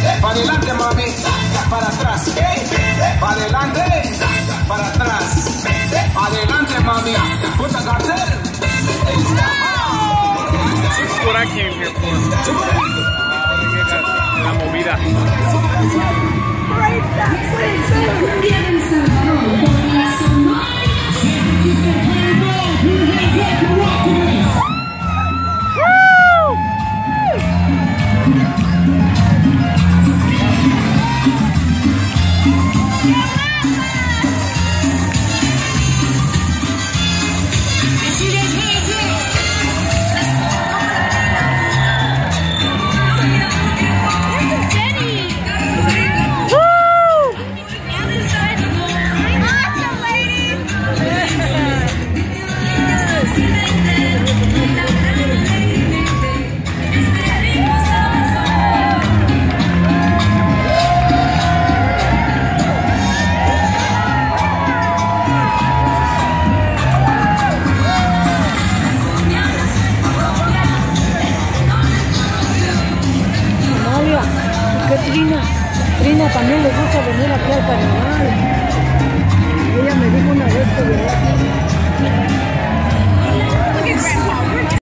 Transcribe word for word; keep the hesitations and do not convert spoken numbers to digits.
Para adelante, mami. Para atrás. Para adelante. Para atrás. Adelante, mami. Put the cartel. This is what I came here for. La movida. ¿Qué Trina? Trina también le gusta venir aquí al carnaval.